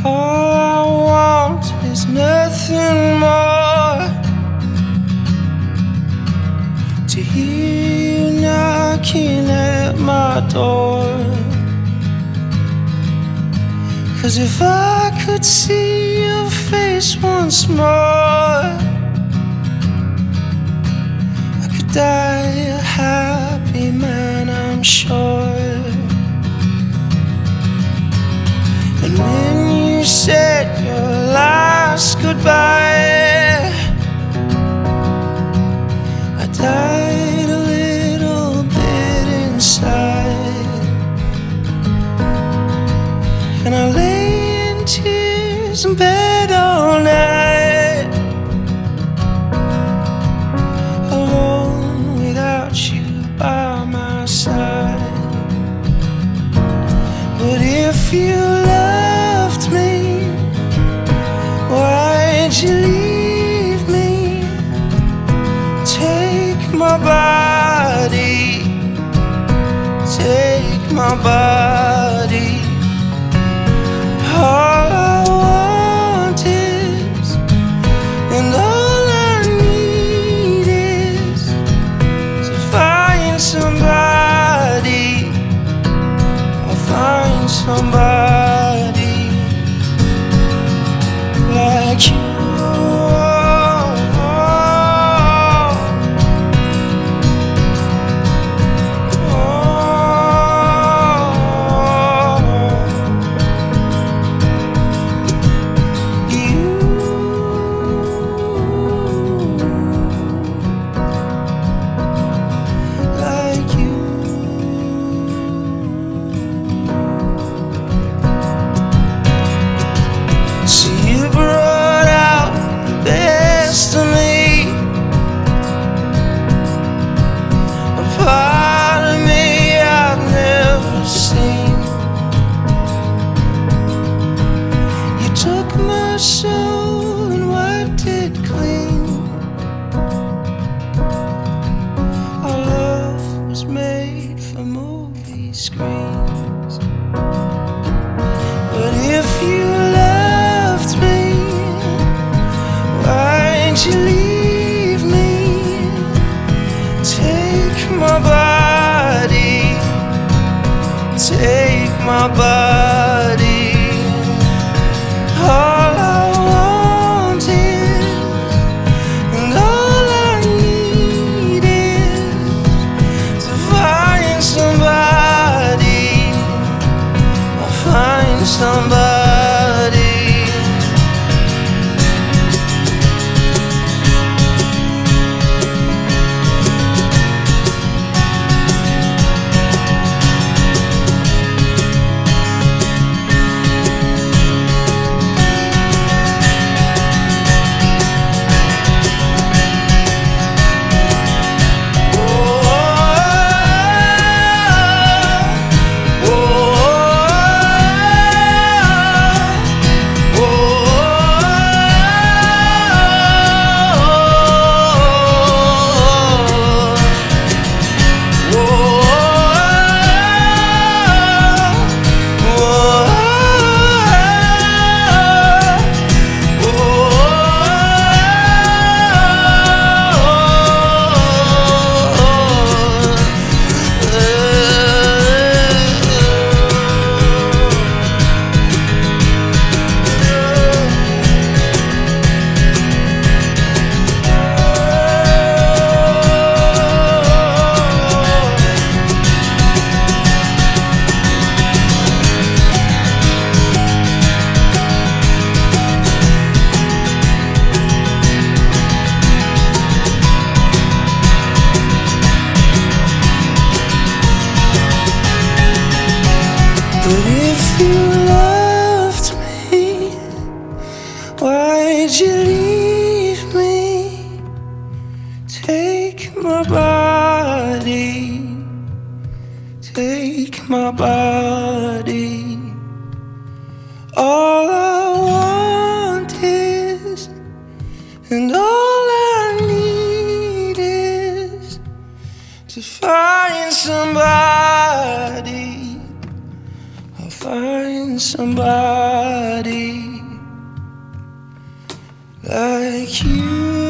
All I want is nothing more, to hear you knocking at my door. 'Cause if I could see your face once more, I could die a happy man, I'm sure. And when you said your last goodbye, I died a little bit inside, and I lay in tears in bed all night, alone without you by my side. But if you loved me, why'd you leave me? Take my body, take my body. All I want is, and all I need is, to find somebody. I'll find somebody like you. Soul and wiped it clean. Our love was made for movie screens. But if you loved me, why'd you leave me? Take my body, take my body. All I want is, and all I need is, to find somebody. I'll find somebody. But if you loved me, why'd you leave me? Take my body, take my body. All I want is, and all I need is, to find somebody. I'll find somebody like you.